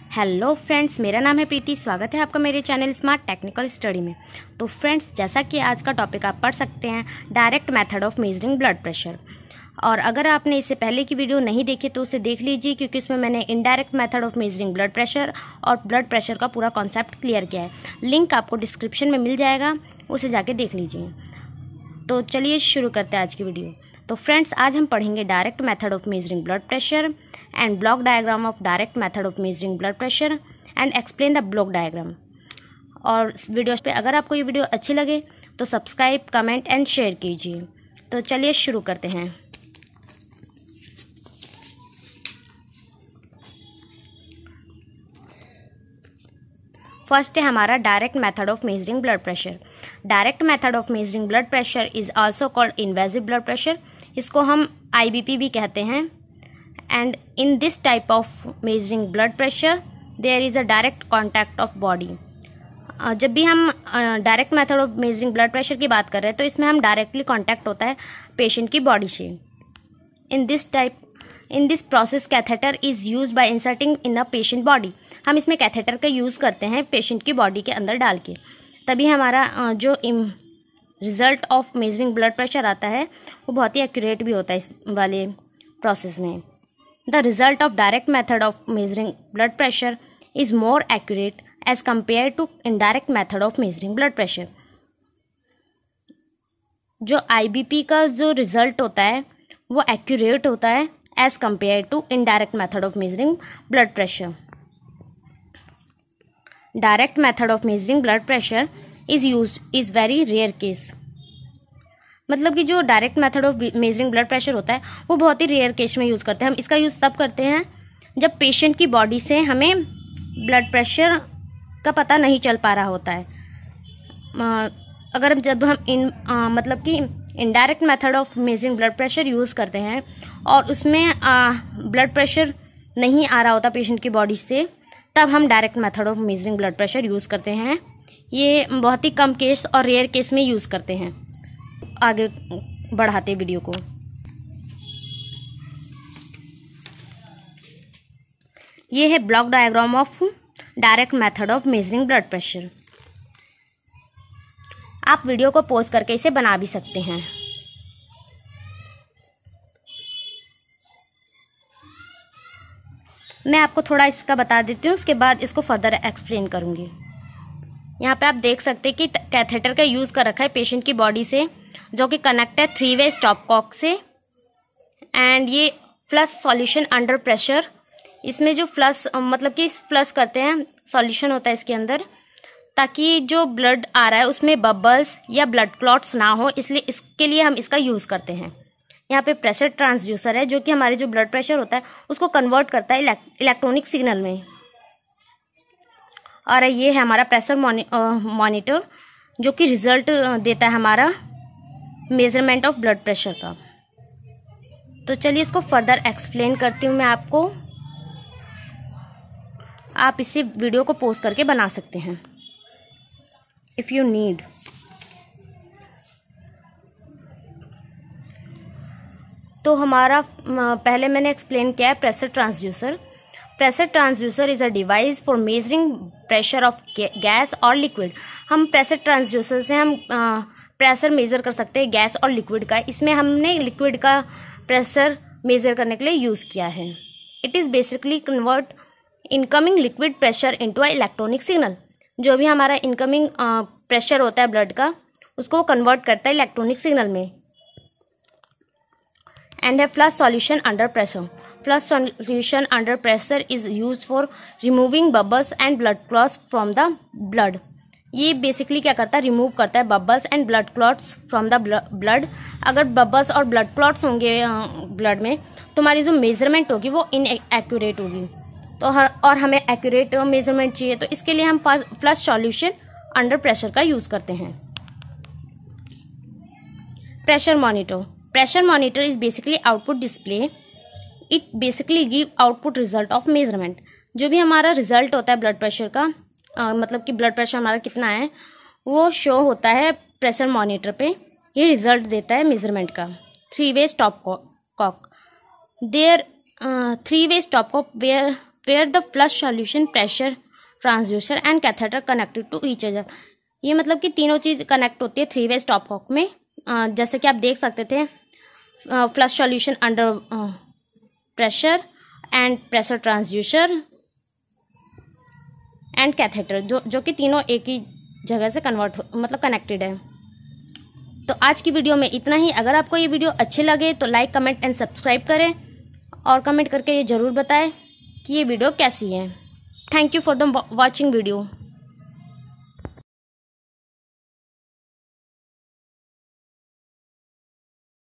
Hello friends, मेरा नाम है प्रीति। स्वागत है आपका मेरे चैनल स्मार्ट टेक्निकल स्टडी में। तो फ्रेंड्स, जैसा कि आज का टॉपिक आप पढ़ सकते हैं, direct method of measuring blood pressure. और अगर आपने इससे पहले की वीडियो नहीं देखी तो उसे देख लीजिए, क्योंकि उसमें मैंने indirect method of measuring blood pressure और ब्लड प्रेशर का पूरा कॉन्सेप्ट क्लियर किया है। लिंक आपको डिस्क्रिप्शन में मिल जाएगा, उसे जाके देख लीजिए। तो चलिए शुरू करते हैं आज की वीडियो। तो फ्रेंड्स, आज हम पढ़ेंगे direct method of measuring blood pressure and block diagram of direct method of measuring blood pressure and explain the block diagram. और इस वीडियो पे अगर आपको ये वीडियो अच्छी लगे तो सब्सक्राइब, कमेंट एंड शेयर कीजिए। तो चलिए शुरू करते हैं। फर्स्ट है हमारा direct method of measuring blood pressure. Direct method of measuring blood pressure is also called invasive blood pressure. इसको हम IBP भी कहते हैं। And in this type of measuring blood pressure there is a direct contact of body. जब भी हम direct method of measuring blood pressure की बात कर रहे हैं तो इसमें हम डायरेक्टली कॉन्टैक्ट होता है पेशेंट की बॉडी से। In this process catheter is use by inserting in the patient body. हम इसमें कैथेटर का यूज करते हैं पेशेंट की बॉडी के अंदर डाल के, तभी हमारा जो result of measuring blood pressure आता है वो बहुत ही एक्यूरेट भी होता है इस वाले प्रोसेस में। The result of direct method of measuring blood pressure is more accurate as compare to indirect method of measuring blood pressure. जो IBP का जो रिजल्ट होता है वो एक्यूरेट होता है as compare to indirect method of measuring blood pressure. Direct method of measuring blood pressure is very rare case. मतलब कि जो direct method of measuring blood pressure होता है वो बहुत ही रेयर केस में यूज करते हैं। हम इसका यूज तब करते हैं जब पेशेंट की बॉडी से हमें ब्लड प्रेशर का पता नहीं चल पा रहा होता है। जब हम मतलब कि indirect method of measuring blood pressure use करते हैं और उसमें ब्लड प्रेशर नहीं आ रहा होता पेशेंट की बॉडी से, तब हम direct method of measuring blood pressure use करते हैं। ये बहुत ही कम केस और रेयर केस में यूज करते हैं। आगे बढ़ाते वीडियो को। ये है block diagram of direct method of measuring blood pressure. आप वीडियो को पॉज करके इसे बना भी सकते हैं। मैं आपको थोड़ा इसका बता देती हूँ, उसके बाद इसको फर्दर एक्सप्लेन करूंगी। यहाँ पे आप देख सकते हैं कि कैथेटर का यूज कर रखा है पेशेंट की बॉडी से, जो कि कनेक्ट है 3-वे स्टॉपकॉक से। एंड ये फ्लश सॉल्यूशन अंडर प्रेशर, इसमें जो फ्लश मतलब कि फ्लश करते हैं, सॉल्यूशन होता है इसके अंदर, ताकि जो ब्लड आ रहा है उसमें बबल्स या ब्लड क्लॉट्स ना हो, इसलिए इसके लिए हम इसका यूज करते हैं। यहाँ पे प्रेशर ट्रांसड्यूसर है जो कि हमारे जो ब्लड प्रेशर होता है उसको कन्वर्ट करता है इलेक्ट्रॉनिक सिग्नल में। और ये है हमारा प्रेशर मॉनिटर जो कि रिजल्ट देता है हमारा मेजरमेंट ऑफ ब्लड प्रेशर का। तो चलिए इसको फर्दर एक्सप्लेन करती हूँ मैं आपको। आप इसी वीडियो को पॉज करके बना सकते हैं इफ यू नीड। तो हमारा पहले मैंने एक्सप्लेन किया है pressure transducer. Pressure transducer is a device for measuring pressure of gas और लिक्विड। हम प्रेशर ट्रांसड्यूसर से हम प्रेशर मेजर कर सकते हैं गैस और लिक्विड का। इसमें हमने लिक्विड का प्रेशर मेजर करने के लिए यूज किया है। It is basically convert incoming liquid pressure into a electronic signal. जो भी हमारा इनकमिंग प्रेशर होता है ब्लड का, उसको कन्वर्ट करता है इलेक्ट्रॉनिक सिग्नल में। एंड है flush solution under pressure. Flush solution under pressure is used for removing bubbles and blood clots from the blood. ये बेसिकली क्या करता है, रिमूव करता है bubbles and blood clots from the blood. अगर bubbles और ब्लड क्लॉट्स होंगे blood में तो हमारी जो मेजरमेंट होगी वो इनएक्यूरेट होगी। तो और हमें एक्यूरेट मेजरमेंट चाहिए, तो इसके लिए हम फ्लश सॉल्यूशन अंडर प्रेशर का यूज करते हैं। Pressure monitor. Pressure monitor is basically output display. It basically give output result of measurement. जो भी हमारा रिजल्ट होता है ब्लड प्रेशर का, मतलब कि ब्लड प्रेशर हमारा कितना है, वो शो होता है प्रेशर मॉनिटर पे। ये रिजल्ट देता है मेजरमेंट का। 3-वे stop Kock. There 3-वे stop Kock where the flush solution pressure transducer and catheter connected to each other. ये मतलब कि तीनों चीज़ कनेक्ट होती है 3 वे स्टॉपकॉक में। जैसे कि आप देख सकते थे, flush solution under pressure and pressure transducer and catheter, जो कि तीनों एक ही जगह से मतलब कनेक्टेड है। तो आज की वीडियो में इतना ही। अगर आपको ये वीडियो अच्छे लगे तो लाइक, कमेंट एंड सब्सक्राइब करें और कमेंट करके ये ज़रूर बताएं कि ये वीडियो कैसी है। Thank you for the watching video.